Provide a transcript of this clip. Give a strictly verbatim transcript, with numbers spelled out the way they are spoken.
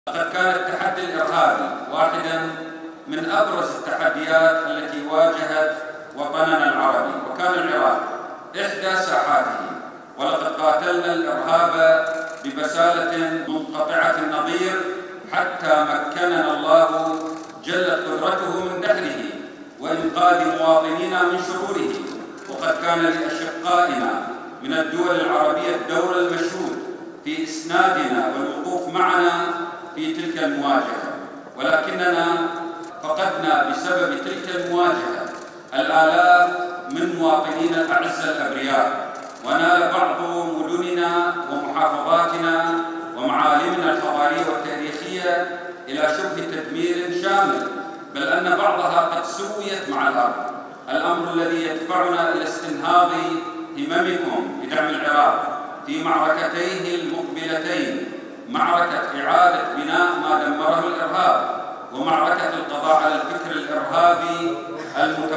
لقد كان التحدي الإرهابي واحداً من أبرز التحديات التي واجهت وطننا العربي، وكان العراق إحدى ساحاته، ولقد قاتلنا الإرهاب ببسالة منقطعة النظير حتى مكننا الله جلت قدرته من دحره وإنقاذ مواطنينا من شروره. وقد كان لأشقائنا من الدول العربية الدور المشهود في إسنادنا والوقوف معنا في تلك المواجهة، ولكننا فقدنا بسبب تلك المواجهة الآلاف من مواطنينا الأعزة الأبرياء، ونال بعض مدننا ومحافظاتنا ومعالمنا الحضارية والتاريخية إلى شبه تدمير شامل، بل أن بعضها قد سويت مع الأرض، الأمر الذي يدفعنا إلى استنهاض هممكم بدعم العراق في معركتيه المقبلتين، معركة إعادة بناء ما دمره الإرهاب، ومعركة القضاء على الفكر الإرهابي المتعلق